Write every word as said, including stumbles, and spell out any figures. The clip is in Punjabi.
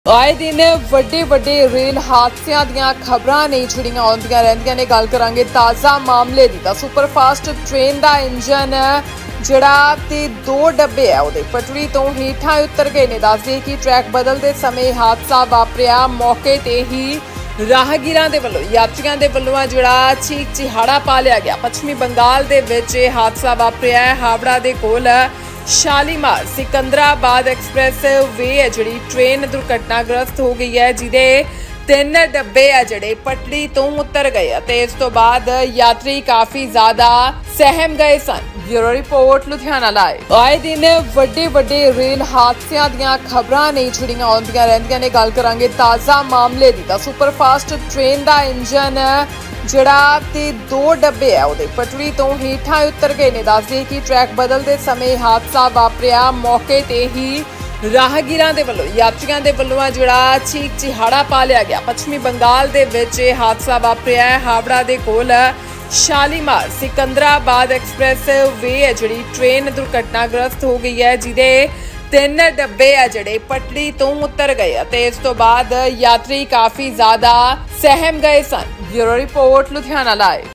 आए दिन ਵੱਡੇ ਵੱਡੇ रेल हादसिਆਂ ਦੀਆਂ ਖਬਰਾਂ ਨਹੀਂ ਛੁੜੀਆਂ ਆਉਂਦੀਆਂ ਰਹਿੰਦੀਆਂ ਨੇ। ਗੱਲ ਕਰਾਂਗੇ ਤਾਜ਼ਾ ਮਾਮਲੇ ਦੀ ਤਾਂ ਸੁਪਰਫਾਸਟ ਟ੍ਰੇਨ ਦਾ ਇੰਜਨ ਜਿਹੜਾ ਤੇ ਦੋ ਡੱਬੇ ਆ ਉਹਦੇ ਪਟੜੀ ਤੋਂ ਹੇਠਾਂ ਉਤਰ ਗਏ ਨੇ। ਦੱਸਦੇ ਕਿ ਟਰੈਕ ਬਦਲਦੇ ਸਮੇਂ ਹਾਦਸਾ ਵਾਪਰਿਆ। ਮੌਕੇ ਤੇ ਹੀ ਰਾਹਗੀਰਾਂ ਦੇ ਵੱਲੋਂ ਯਾਤਰੀਆਂ ਦੇ ਵੱਲੋਂ ਜਿਹੜਾ ਚੀਕ ਚਿਹਾੜਾ ਪਾ ਲਿਆ ਗਿਆ। ਪੱਛਮੀ ਬੰਗਾਲ ਦੇ ਵਿੱਚ ਇਹ ਹਾਦਸਾ ਵਾਪਰਿਆ ਹੈ। ਹਾਵੜਾ ਦੇ ਕੋਲ शालीमार सिकंदराबाद एक्सप्रैस वे है जी ट्रेन दुर्घटनाग्रस्त हो गई है, जिदे तीन डब्बे है जड़े पटड़ी तो उतर गए। इस तो बाद यात्री काफी ज्यादा सहम गए सन। Bureau report Ludhiana live. आए दिन ਵੱਡੇ ਵੱਡੇ रेल हादसिਆਂ ਦੀਆਂ ਖਬਰਾਂ नहीं ਛੁੜੀਆਂ ਆਉਂਦੀਆਂ ਰਹਿੰਦੀਆਂ ਨੇ। ਗੱਲ ਕਰਾਂਗੇ ਤਾਜ਼ਾ ਮਾਮਲੇ ਦੀ ਤਾਂ ਸੁਪਰਫਾਸਟ ट्रेन ਦਾ ਇੰਜਨ ਜਿਹੜਾ ਤੇ ਦੋ ਡੱਬੇ ਆ ਉਹਦੇ ਪਟੜੀ ਤੋਂ ਹੇਠਾਂ ਉਤਰ ਗਏ ਨੇ। ਦੱਸਦੇ ਕਿ ਟਰੈਕ ਬਦਲਦੇ ਸਮੇਂ ਹਾਦਸਾ ਵਾਪਰਿਆ। ਮੌਕੇ ਤੇ ਹੀ ਰਾਹਗੀਰਾਂ ਦੇ ਵੱਲੋਂ ਯਾਤਰੀਆਂ ਦੇ ਵੱਲੋਂ ਜਿਹੜਾ ਚੀਕ ਚਿਹਾੜਾ ਪਾ ਲਿਆ ਗਿਆ। ਪੱਛਮੀ ਬੰਗਾਲ ਦੇ ਵਿੱਚ ਇਹ ਹਾਦਸਾ ਵਾਪਰਿਆ ਹੈ। ਹਾਵੜਾ ਦੇ ਕੋਲ शालीमार सिकंदराबाद एक्सप्रैस वे है जी ट्रेन दुर्घटनाग्रस्त हो गई है, जिदे तीन डब्बे है जड़े पटड़ी तो उतर गए। इस तो बाद यात्री काफी ज्यादा सहम गए सन। Bureau report Ludhiana live.